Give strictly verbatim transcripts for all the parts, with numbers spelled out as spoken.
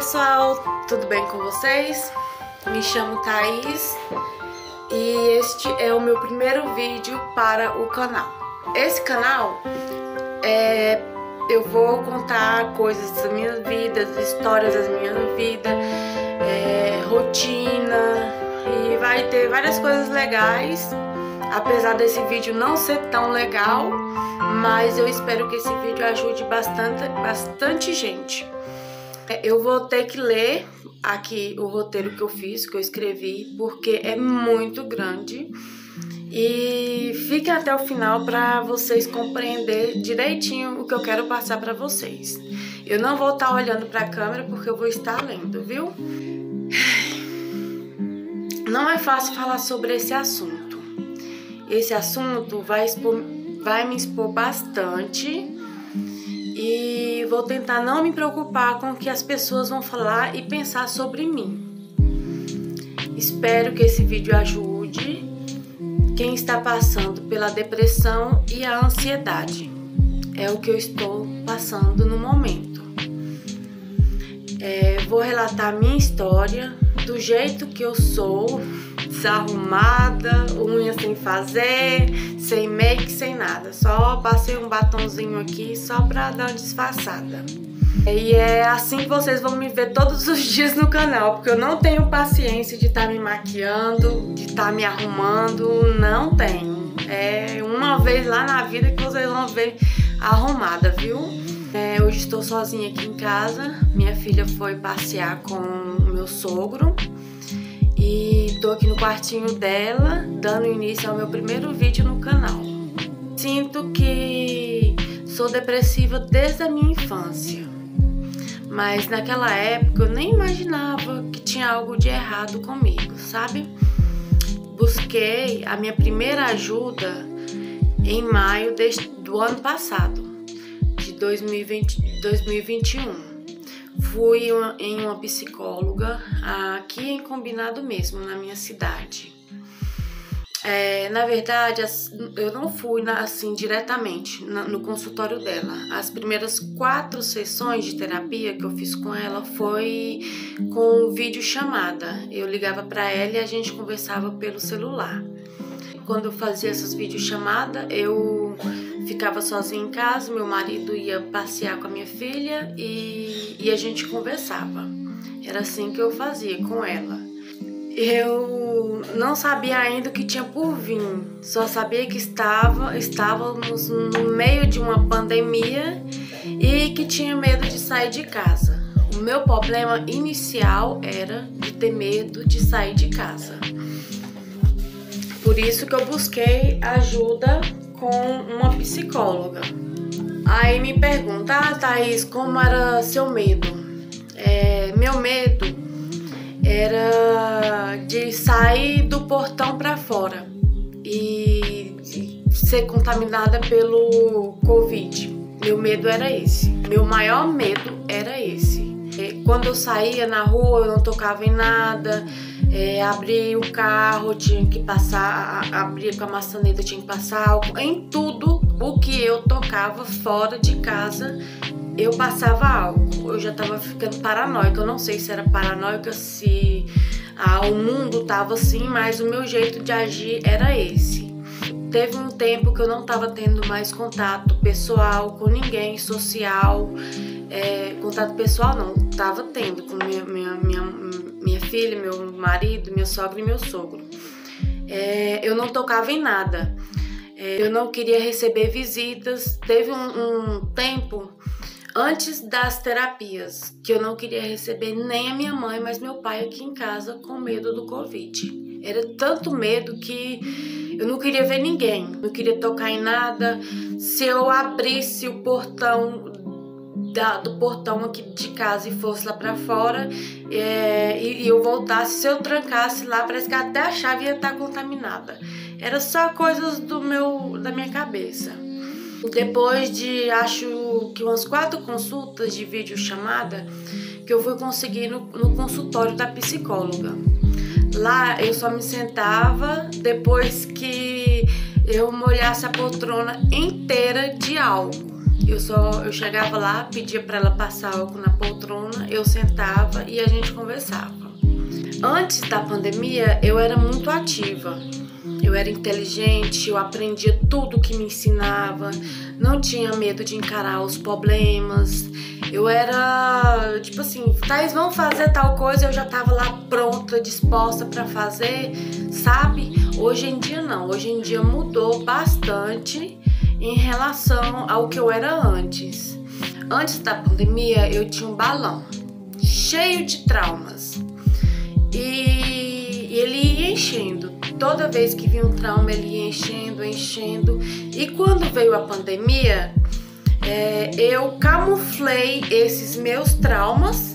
pessoal, tudo bem com vocês? Me chamo Thaís e este é o meu primeiro vídeo para o canal. Esse canal, é, eu vou contar coisas da minha vida, histórias da minha vida, é, rotina, e vai ter várias coisas legais. Apesar desse vídeo não ser tão legal, mas eu espero que esse vídeo ajude bastante, bastante gente. Eu vou ter que ler aqui o roteiro que eu fiz, que eu escrevi, porque é muito grande. E fiquem até o final para vocês compreenderem direitinho o que eu quero passar para vocês. Eu não vou estar olhando para a câmera porque eu vou estar lendo, viu? Não é fácil falar sobre esse assunto. Esse assunto vai, expor, vai me expor bastante. E vou tentar não me preocupar com o que as pessoas vão falar e pensar sobre mim. Espero que esse vídeo ajude quem está passando pela depressão e a ansiedade. É o que eu estou passando no momento. É, vou relatar a minha história do jeito que eu sou, desarrumada, unha sem fazer, sem make, sem nada. Só passei um batonzinho aqui só pra dar uma disfarçada. E é assim que vocês vão me ver todos os dias no canal, porque eu não tenho paciência de estar tá me maquiando, de estar tá me arrumando, não tenho. É uma vez lá na vida que vocês vão ver arrumada, viu? É, hoje estou sozinha aqui em casa, minha filha foi passear com o meu sogro. E tô aqui no quartinho dela, dando início ao meu primeiro vídeo no canal. Sinto que sou depressiva desde a minha infância. Mas naquela época eu nem imaginava que tinha algo de errado comigo, sabe? Busquei a minha primeira ajuda em maio deste, do ano passado, de dois mil e vinte, dois mil e vinte e um. Fui em uma psicóloga aqui em Combinado mesmo, na minha cidade. É, na verdade, eu não fui assim diretamente no consultório dela. As primeiras quatro sessões de terapia que eu fiz com ela foi com videochamada. Eu ligava para ela e a gente conversava pelo celular. Quando eu fazia essas videochamadas, eu ficava sozinha em casa, meu marido ia passear com a minha filha e, e a gente conversava. Era assim que eu fazia com ela. Eu não sabia ainda o que tinha por vir, só sabia que estava, estávamos no meio de uma pandemia e que tinha medo de sair de casa. O meu problema inicial era de ter medo de sair de casa. Por isso que eu busquei ajuda com uma psicóloga. Aí me pergunta, ah, Thaís, como era seu medo? É, meu medo era de sair do portão para fora e ser contaminada pelo Covid. Meu medo era esse. Meu maior medo era esse. Quando eu saía na rua, eu não tocava em nada. É, abri o carro, tinha que passar, abria com a maçaneta, tinha que passar álcool. Em tudo o que eu tocava fora de casa, eu passava álcool. Eu já tava ficando paranoica. Eu não sei se era paranoica, se ah, o mundo tava assim, mas o meu jeito de agir era esse. Teve um tempo que eu não tava tendo mais contato pessoal com ninguém, social. É, contato pessoal não, tava tendo com minha, minha, minha, minha filha, meu marido, meu sogro e meu sogro. É, eu não tocava em nada. É, eu não queria receber visitas. Teve um, um tempo antes das terapias que eu não queria receber nem a minha mãe, mas meu pai aqui em casa com medo do Covid. Era tanto medo que eu não queria ver ninguém, não queria tocar em nada. Se eu abrisse o portão Da, do portão aqui de casa e fosse lá pra fora é, e, e eu voltasse, se eu trancasse lá, parece que até a chave ia estar contaminada. Era só coisas do meu, da minha cabeça. Depois de, acho que umas quatro consultas de videochamada, que eu fui conseguir no, no consultório da psicóloga. Lá eu só me sentava depois que eu molhasse a poltrona inteira de álcool. Eu só eu chegava lá, pedia para ela passar álcool na poltrona, eu sentava e a gente conversava. Antes da pandemia, eu era muito ativa. Eu era inteligente, eu aprendia tudo que me ensinava, não tinha medo de encarar os problemas. Eu era, tipo assim, Thaís, vamos fazer tal coisa, eu já tava lá pronta, disposta para fazer, sabe? Hoje em dia não, hoje em dia mudou bastante em relação ao que eu era antes. Antes da pandemia, eu tinha um balão cheio de traumas e ele ia enchendo. Toda vez que vinha um trauma, ele ia enchendo, enchendo. E quando veio a pandemia, é, eu camuflei esses meus traumas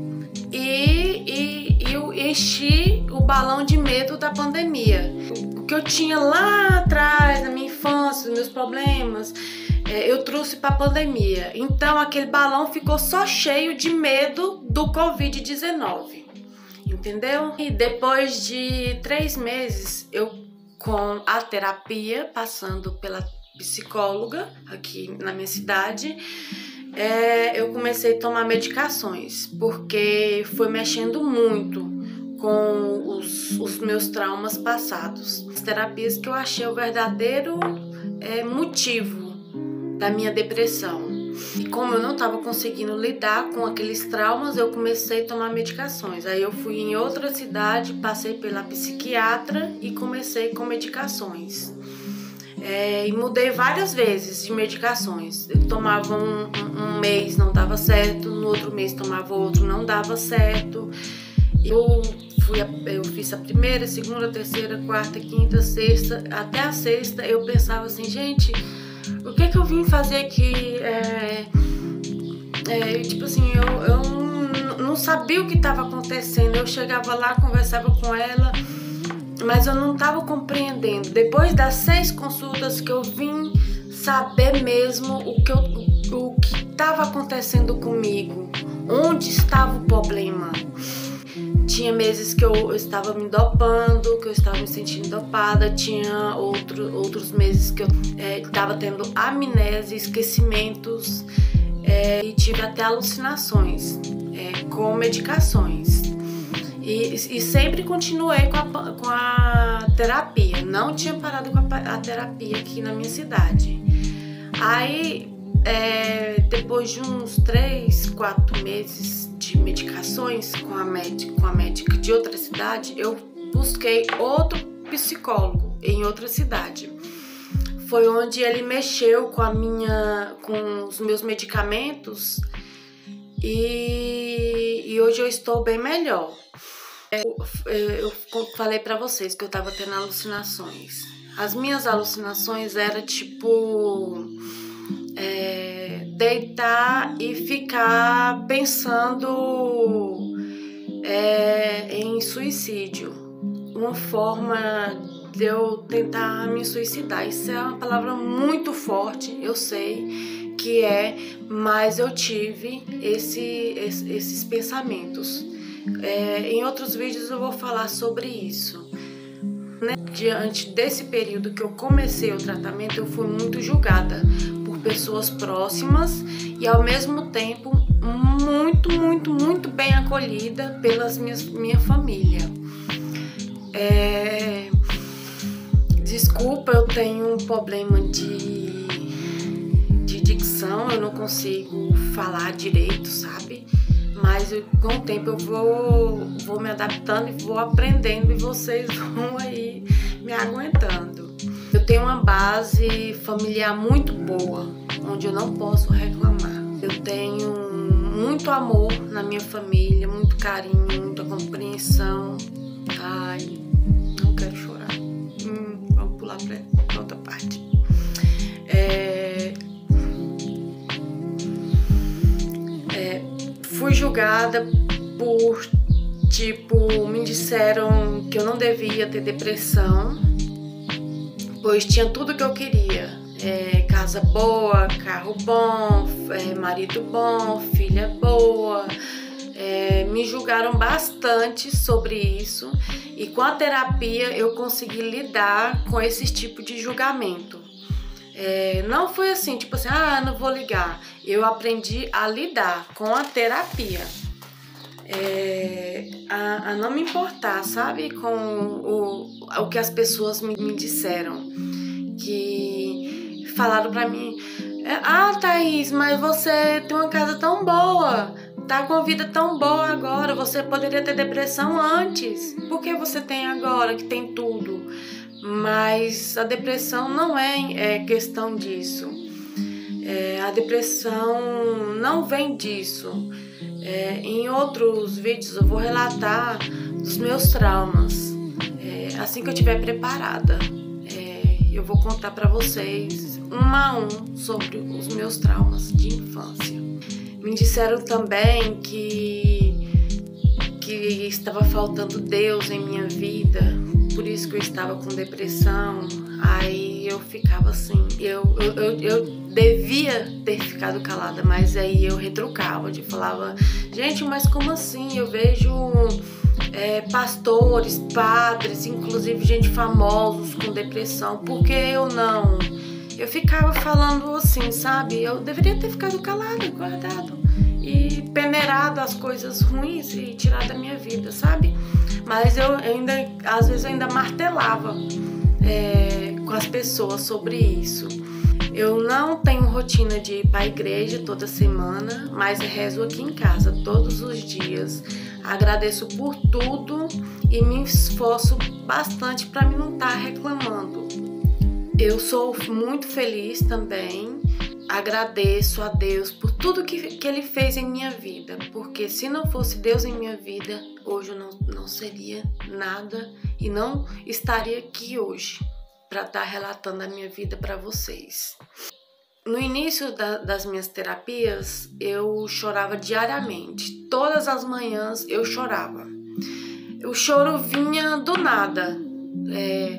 e, e, e eu enchi o balão de medo da pandemia. O que eu tinha lá atrás, na minha infância, os meus problemas, é, eu trouxe para a pandemia. Então aquele balão ficou só cheio de medo do covid dezenove. Entendeu? E depois de três meses, eu com a terapia, passando pela psicóloga aqui na minha cidade, é, eu comecei a tomar medicações, porque foi mexendo muito com os, os meus traumas passados. As terapias que eu achei o verdadeiro é, motivo da minha depressão. E como eu não estava conseguindo lidar com aqueles traumas, eu comecei a tomar medicações. Aí eu fui em outra cidade, passei pela psiquiatra e comecei com medicações. É, e mudei várias vezes de medicações. Eu tomava um, um, um mês, não dava certo. No outro mês tomava outro, não dava certo. Eu, fui a, eu fiz a primeira, segunda, terceira, quarta, quinta, sexta. Até a sexta eu pensava assim, gente... O que que eu vim fazer aqui? É, é, tipo assim, eu, eu não sabia o que estava acontecendo. Eu chegava lá, conversava com ela, mas eu não estava compreendendo. Depois das seis consultas que eu vim saber mesmo o que eu, o que estava acontecendo comigo, onde estava o problema. Tinha meses que eu estava me dopando, que eu estava me sentindo dopada. Tinha outro, outros meses que eu estava é, tendo amnésia, esquecimentos é, e tive até alucinações é, com medicações. E, e sempre continuei com a, com a terapia. Não tinha parado com a, a terapia aqui na minha cidade. Aí, é, depois de uns três, quatro meses de medicações com a médica, com a médica de outra cidade, eu busquei outro psicólogo em outra cidade. Foi onde ele mexeu com a minha, com os meus medicamentos e, e hoje eu estou bem melhor. Eu, eu falei para vocês que eu estava tendo alucinações. As minhas alucinações eram tipo É, deitar e ficar pensando é, em suicídio, uma forma de eu tentar me suicidar. Isso é uma palavra muito forte, eu sei que é, mas eu tive esse, esse, esses pensamentos. É, em outros vídeos eu vou falar sobre isso. Né? Diante desse período que eu comecei o tratamento, eu fui muito julgada pessoas próximas e ao mesmo tempo muito, muito, muito bem acolhida pelas minhas, minha família. É... Desculpa, eu tenho um problema de, de dicção, eu não consigo falar direito, sabe? Mas eu, com o tempo eu vou, vou me adaptando e vou aprendendo e vocês vão aí me aguentando. Eu tenho uma base familiar muito boa, onde eu não posso reclamar. Eu tenho muito amor na minha família, muito carinho, muita compreensão. Ai, não quero chorar. Hum, vamos pular para outra parte. É, é, fui julgada por, tipo, me disseram que eu não devia ter depressão, pois tinha tudo que eu queria, é, casa boa, carro bom, é, marido bom, filha boa. É, me julgaram bastante sobre isso e com a terapia eu consegui lidar com esse tipo de julgamento. É, não foi assim, tipo assim, ah, não vou ligar. Eu aprendi a lidar com a terapia. É, a, a não me importar, sabe, com o, o que as pessoas me, me disseram. Que falaram pra mim, ah, Thaís, mas você tem uma casa tão boa, tá com a vida tão boa agora, você poderia ter depressão antes. Por que você tem agora, que tem tudo? Mas a depressão não é, é questão disso. É, a depressão não vem disso. É, em outros vídeos eu vou relatar os meus traumas. É, assim que eu estiver preparada, é, eu vou contar para vocês um a um sobre os meus traumas de infância. Me disseram também que, que estava faltando Deus em minha vida, por isso que eu estava com depressão. Aí eu ficava assim, eu, eu, eu, eu devia ter ficado calada, mas aí eu retrucava, eu falava, gente, mas como assim? Eu vejo é, pastores, padres, inclusive gente famosos com depressão, por que eu não? Eu ficava falando assim, sabe? Eu deveria ter ficado calada, guardado e peneirado as coisas ruins e tirado da minha vida, sabe? Mas eu ainda, às vezes eu ainda martelava é, com as pessoas sobre isso. Eu não tenho rotina de ir para a igreja toda semana, mas rezo aqui em casa todos os dias. Agradeço por tudo e me esforço bastante para mim não estar reclamando. Eu sou muito feliz também. Agradeço a Deus por tudo que, que Ele fez em minha vida, porque se não fosse Deus em minha vida, hoje eu não, não seria nada e não estaria aqui hoje para estar relatando a minha vida para vocês. No início da, das minhas terapias, eu chorava diariamente. Todas as manhãs eu chorava. O choro vinha do nada. É,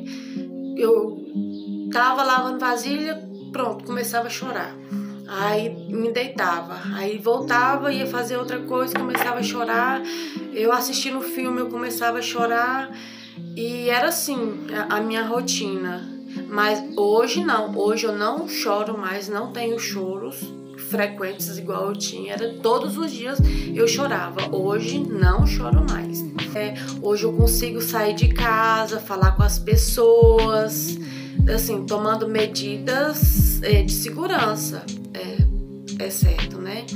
eu tava lavando vasilha, pronto, começava a chorar. Aí me deitava, aí voltava, ia fazer outra coisa, começava a chorar. Eu assistindo o filme, eu começava a chorar. E era assim a minha rotina. Mas hoje não, hoje eu não choro mais, não tenho choros frequentes igual eu tinha. Era todos os dias eu chorava, hoje não choro mais. É, hoje eu consigo sair de casa, falar com as pessoas, assim, tomando medidas é, de segurança, é, é certo, né?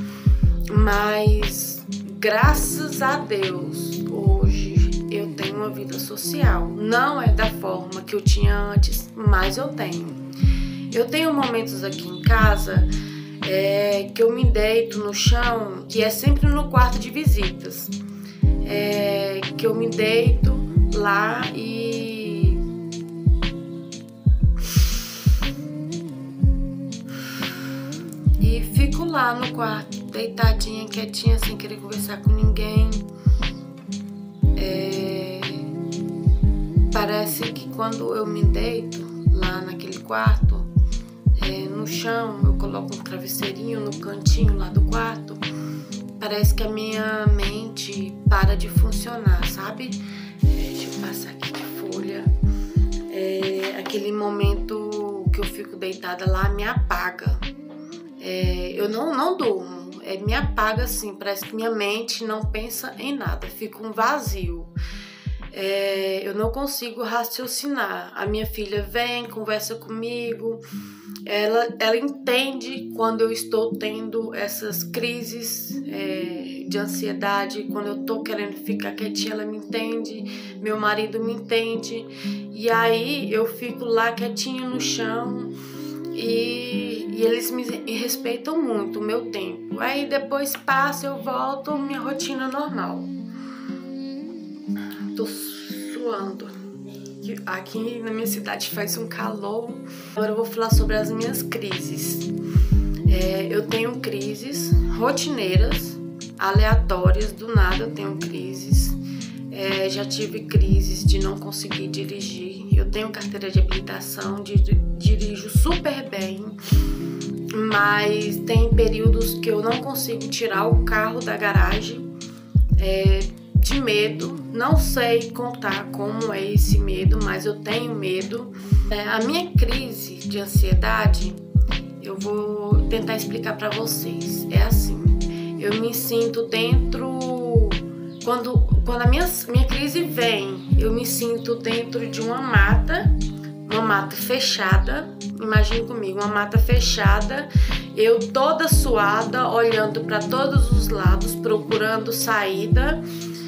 Mas graças a Deus, hoje eu tenho uma vida social. Não é da forma que eu tinha antes, mas eu tenho. Eu tenho momentos aqui em casa é, que eu me deito no chão, que é sempre no quarto de visitas. É, que eu me deito lá e... E fico lá no quarto, deitadinha, quietinha, sem querer conversar com ninguém. É, parece que quando eu me deito lá naquele quarto, é, no chão, eu coloco um travesseirinho no cantinho lá do quarto, parece que a minha mente para de funcionar, sabe? É, deixa eu passar aqui de folha. É, aquele momento que eu fico deitada lá me apaga. É, eu não, não durmo. É, me apaga assim, parece que minha mente não pensa em nada, fica um vazio. É, eu não consigo raciocinar. A minha filha vem, conversa comigo, ela, ela entende quando eu estou tendo essas crises é, de ansiedade, quando eu tô querendo ficar quietinha, ela me entende, meu marido me entende, e aí eu fico lá quietinha no chão. E, e eles me respeitam muito o meu tempo. Aí depois passa, eu volto, minha rotina normal. Tô suando. Aqui na minha cidade faz um calor. Agora eu vou falar sobre as minhas crises. É, eu tenho crises rotineiras, aleatórias, do nada eu tenho crises. É, já tive crises de não conseguir dirigir. Eu tenho carteira de habilitação, de, de, dirijo super bem, mas tem períodos que eu não consigo tirar o carro da garagem. É, de medo. Não sei contar como é esse medo, mas eu tenho medo. É, a minha crise de ansiedade, eu vou tentar explicar para vocês. É assim, eu me sinto dentro... Quando, quando a minha, minha crise vem, eu me sinto dentro de uma mata, uma mata fechada. Imagine comigo, uma mata fechada, eu toda suada, olhando para todos os lados, procurando saída,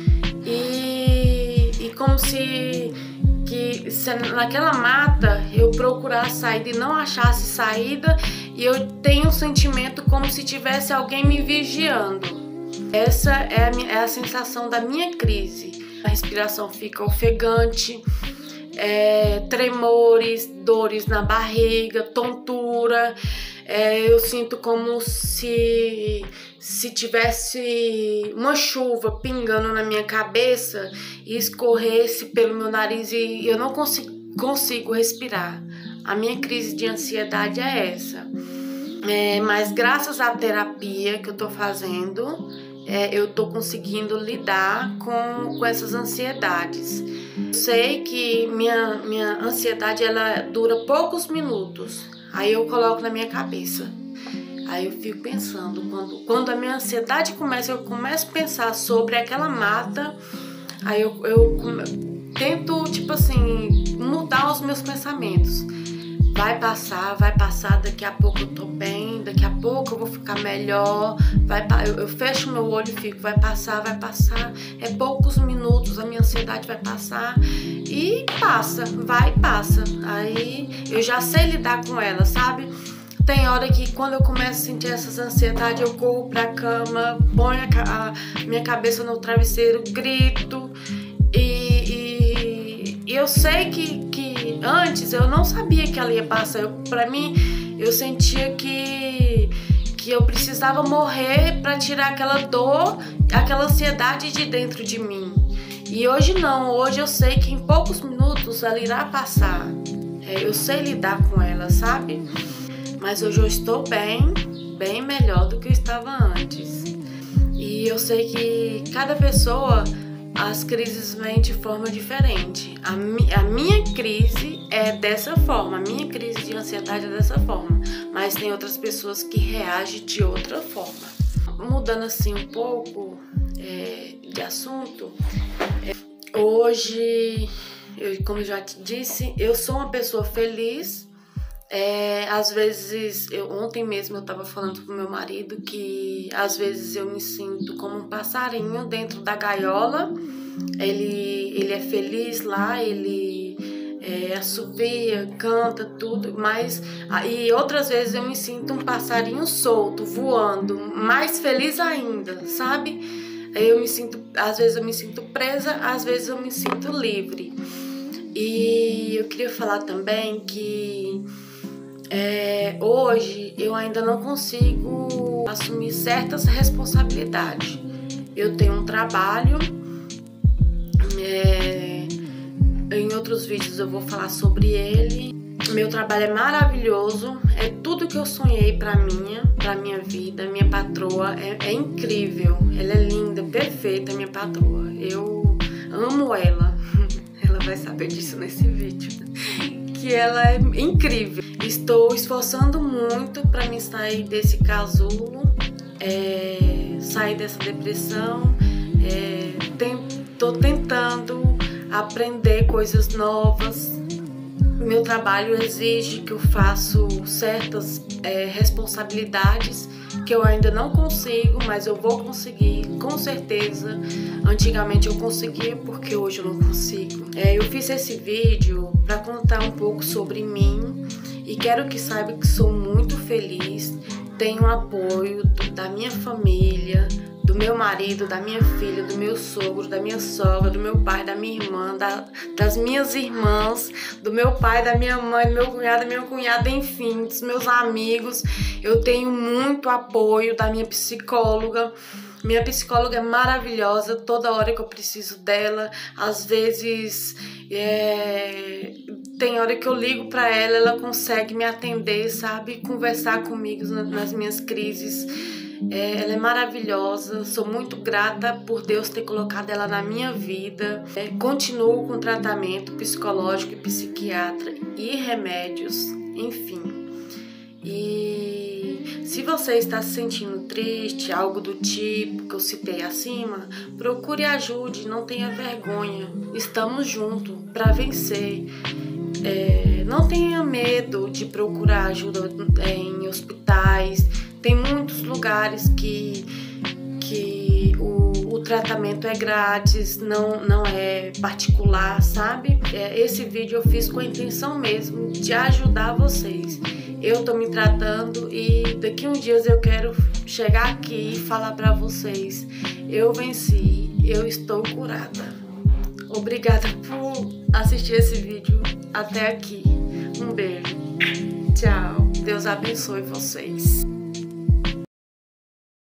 e, e como se, que, se naquela mata eu procurasse saída e não achasse saída, e eu tenho um sentimento como se tivesse alguém me vigiando. Essa é a, minha, é a sensação da minha crise. A respiração fica ofegante, é, tremores, dores na barriga, tontura. É, eu sinto como se, se tivesse uma chuva pingando na minha cabeça e escorresse pelo meu nariz e eu não consigo, consigo respirar. A minha crise de ansiedade é essa. É, mas graças à terapia que eu tô fazendo, é, eu tô conseguindo lidar com, com essas ansiedades. Eu sei que minha, minha ansiedade ela dura poucos minutos, aí eu coloco na minha cabeça. Aí eu fico pensando, quando, quando a minha ansiedade começa, eu começo a pensar sobre aquela mata, aí eu, eu tento, tipo assim, mudar os meus pensamentos. Vai passar, vai passar, daqui a pouco eu tô bem, daqui a pouco eu vou ficar melhor, vai, eu, eu fecho meu olho e fico, vai passar, vai passar, é poucos minutos, a minha ansiedade vai passar e passa, vai e passa. Aí eu já sei lidar com ela, sabe? Tem hora que quando eu começo a sentir essas ansiedades, eu corro pra cama, ponho a, a minha cabeça no travesseiro, grito e, e, e eu sei que, que antes eu não sabia que ela ia passar. Eu, pra mim, eu sentia que, que eu precisava morrer pra tirar aquela dor, aquela ansiedade de dentro de mim. E hoje não, hoje eu sei que em poucos minutos ela irá passar. É, eu sei lidar com ela, sabe? Mas hoje eu estou bem, bem melhor do que eu estava antes. E eu sei que cada pessoa, as crises vêm de forma diferente. A, mi, a minha crise é dessa forma, a minha crise de ansiedade é dessa forma. Mas tem outras pessoas que reagem de outra forma. Mudando assim um pouco é, de assunto, é, hoje, eu, como eu já te disse, eu sou uma pessoa feliz. É, às vezes, eu, ontem mesmo eu estava falando pro meu marido que às vezes eu me sinto como um passarinho dentro da gaiola. Ele, ele é feliz lá, ele é, assovia, canta, tudo, mas e outras vezes eu me sinto um passarinho solto, voando, mais feliz ainda, sabe? Eu me sinto, às vezes eu me sinto presa, às vezes eu me sinto livre. E eu queria falar também que É, hoje eu ainda não consigo assumir certas responsabilidades. Eu tenho um trabalho, é, em outros vídeos eu vou falar sobre ele. Meu trabalho é maravilhoso, é tudo que eu sonhei para minha, para minha vida. Minha patroa é, é incrível, ela é linda, perfeita, minha patroa. Eu amo ela, ela vai saber disso nesse vídeo, que ela é incrível. Estou esforçando muito para me sair desse casulo, é, sair dessa depressão. É, Estou tentando aprender coisas novas. Meu trabalho exige que eu faça certas é, responsabilidades que eu ainda não consigo, mas eu vou conseguir, com certeza. Antigamente eu conseguia, porque hoje eu não consigo. É, eu fiz esse vídeo para contar um pouco sobre mim e quero que saiba que sou muito feliz, tenho apoio da minha família, do meu marido, da minha filha, do meu sogro, da minha sogra, do meu pai, da minha irmã, da, das minhas irmãs, do meu pai, da minha mãe, do meu cunhado, da minha cunhada, enfim, dos meus amigos. Eu tenho muito apoio da minha psicóloga. Minha psicóloga é maravilhosa, toda hora que eu preciso dela. Às vezes, é, tem hora que eu ligo para ela, ela consegue me atender, sabe? Conversar comigo nas minhas crises. É, ela é maravilhosa, sou muito grata por Deus ter colocado ela na minha vida. É, continuo com tratamento psicológico e psiquiatra e remédios, enfim. E se você está se sentindo triste, algo do tipo que eu citei acima, procure ajuda, não tenha vergonha. Estamos juntos para vencer. É, não tenha medo de procurar ajuda em hospitais. Tem muitos lugares que, que o, o tratamento é grátis, não, não é particular, sabe? É, esse vídeo eu fiz com a intenção mesmo de ajudar vocês. Eu tô me tratando e daqui uns dias eu quero chegar aqui e falar pra vocês: eu venci, eu estou curada. Obrigada por assistir esse vídeo até aqui. Um beijo. Tchau. Deus abençoe vocês.